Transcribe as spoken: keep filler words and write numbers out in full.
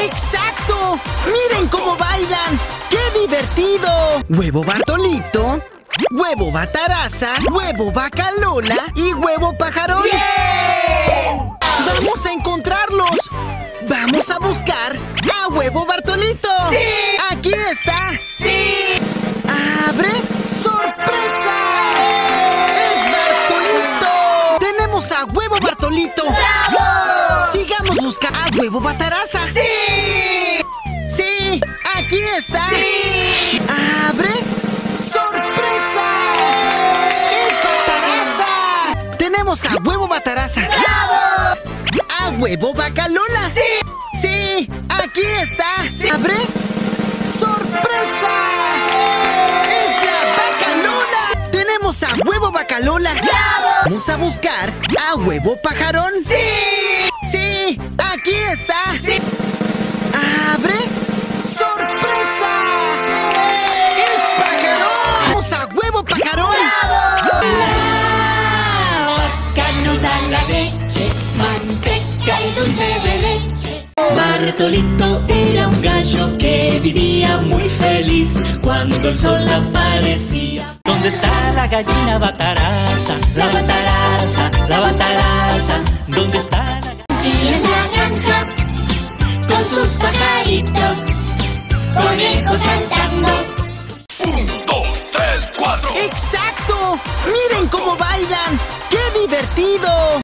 ¡Exacto! ¡Miren cómo bailan! ¡Qué divertido! Huevo Bartolito, huevo Bataraza, huevo Bacalola y huevo Pajarón. ¡Bien! ¡Vamos a encontrarlos! ¡Vamos a buscar a huevo Bartolito! ¡Sí! ¡Aquí está! ¡Sí! ¡Abre! ¡Sorpresa! ¡Es Bartolito! ¡Tenemos a huevo Bartolito! ¡Bravo! ¡Sigamos buscando a huevo Bataraza! ¡Sí! ¡Sí! ¡Aquí está! ¡Sí! ¡Abre! ¡Sorpresa! ¡Es Bataraza! ¡Tenemos a huevo Bataraza! ¡Bravo! ¡A huevo Bacalola! ¡Sí! ¡Sí! ¡Aquí está! Sí. ¡Abre! ¡Sorpresa! ¡Es la Bacalola! ¡Tenemos a huevo Bacalola! ¡Bravo! ¡Vamos a buscar a huevo Pajarón! ¡Sí! ¡Sí! ¡Aquí está! ¡Sí! ¡Abre! ¡Sorpresa! ¡Es Pajarón! ¡Vamos a huevo Pajarón! ¡Bravo! La vaca no da la leche, manteca y dulce de leche. Bartolito era un gallo que vivía muy feliz cuando el sol aparecía. ¿Dónde está la gallina Bataraza? La Bataraza, la Bataraza. ¿Dónde está la gallina? Sí, en la granja, con sus pajaritos, conejos saltando. Un, dos, tres, cuatro. ¡Exacto! ¡Miren cómo bailan! ¡Qué divertido!